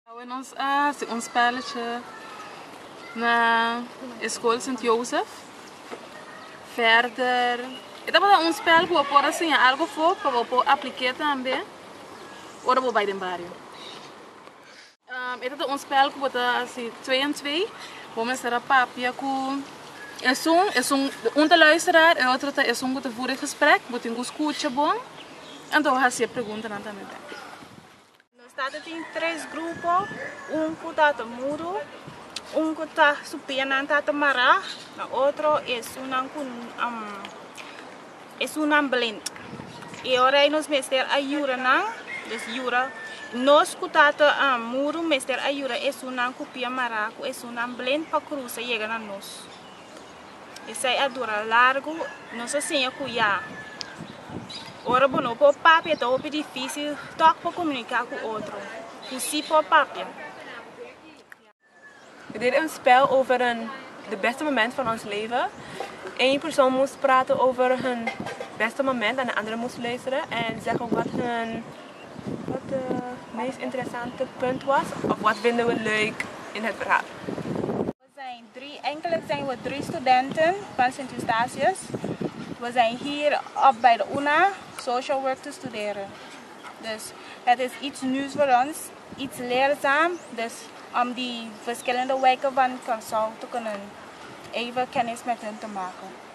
In ons spelletje na escola Sint-Joseph. Verder, ito pa un spel po por assim algo for para po aplicar também. Ora po bij den barrio. Ito un spel que bota assim 2 en 2. Vamos ser a papia com um te luisteraar en outro é te voeren gesprek, botin go escuta bom. Então assim a pergunta não também. Tem 3 grupos, que está mudo, que está supiando está mará, o outro é um blend. E agora nós mestre ajuda não, desjura. Nós que está mudo mestre ajuda é copia mará, é blend para cruzar e chegar a nós. Isso é dura largo, não se assim cuidar. Ora, bom, por papel é difícil, só para comunicar com o outro. Zie por papel. We deden een spel over de beste moment van ons leven. Eén persoon moest praten over hun beste moment en de andere moest luisteren en zeggen wat het meest interessante punt was of wat vinden we leuk in het verhaal. Eigenlijk zijn we 3 studenten van Sint-Eustatius. We zijn hier bij de UNA social work te studeren. Dus het is iets nieuws voor ons, iets leerzaam. Dus om die verschillende wijken van Curaçao te kunnen even kennis met hen te maken.